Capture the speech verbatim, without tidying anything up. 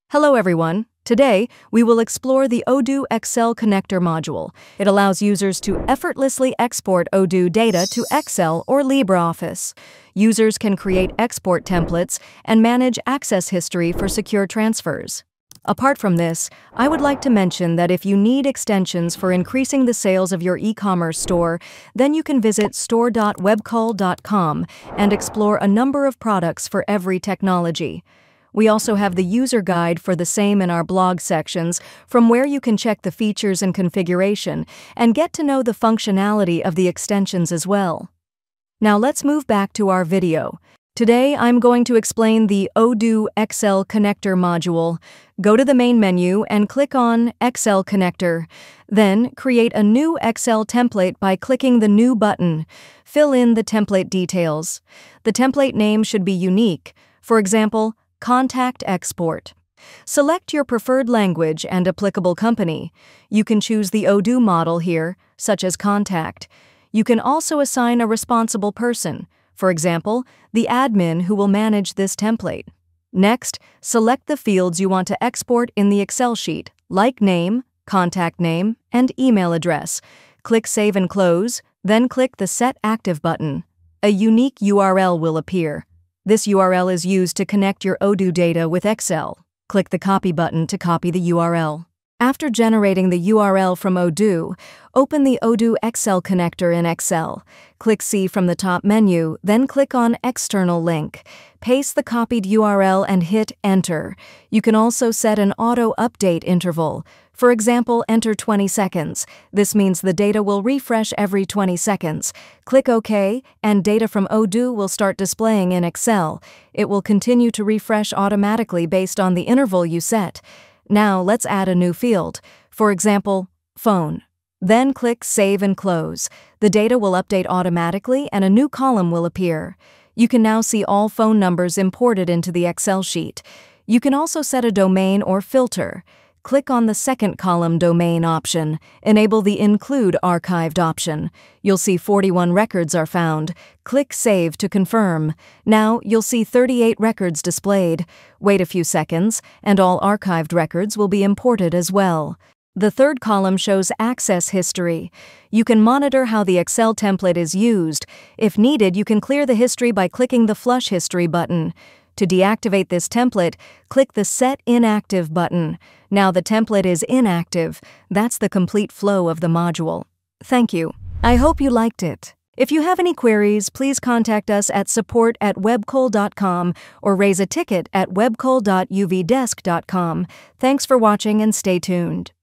Hello everyone. Today, we will explore the Odoo Excel Connector module. It allows users to effortlessly export Odoo data to Excel or LibreOffice. Users can create export templates and manage access history for secure transfers. Apart from this, I would like to mention that if you need extensions for increasing the sales of your e-commerce store, then you can visit store dot webcol dot com and explore a number of products for every technology. We also have the user guide for the same in our blog sections, from where you can check the features and configuration and get to know the functionality of the extensions as well. Now let's move back to our video. Today I'm going to explain the Odoo Excel Connector module. Go to the main menu and click on Excel Connector. Then create a new Excel template by clicking the New button. Fill in the template details. The template name should be unique. For example, Contact Export. Select your preferred language and applicable company. You can choose the Odoo model here, such as Contact. You can also assign a responsible person, for example, the admin who will manage this template. Next, select the fields you want to export in the Excel sheet, like name, contact name, and email address. Click Save and Close, then click the Set Active button. A unique U R L will appear. This U R L is used to connect your Odoo data with Excel. Click the Copy button to copy the U R L. After generating the U R L from Odoo, open the Odoo Excel Connector in Excel. Click C from the top menu, then click on External Link. Paste the copied U R L and hit Enter. You can also set an auto-update interval. For example, enter twenty seconds. This means the data will refresh every twenty seconds. Click OK, and data from Odoo will start displaying in Excel. It will continue to refresh automatically based on the interval you set. Now let's add a new field. For example, phone. Then click Save and Close. The data will update automatically and a new column will appear. You can now see all phone numbers imported into the Excel sheet. You can also set a domain or filter. Click on the second column Domain option. Enable the Include Archived option. You'll see forty-one records are found. Click Save to confirm. Now you'll see thirty-eight records displayed. Wait a few seconds, and all archived records will be imported as well. The third column shows access history. You can monitor how the Excel template is used. If needed, you can clear the history by clicking the Flush History button. To deactivate this template, click the Set Inactive button. Now the template is inactive. That's the complete flow of the module. Thank you. I hope you liked it. If you have any queries, please contact us at support at webcol dot com or raise a ticket at webcol dot u v desk dot com. Thanks for watching and stay tuned.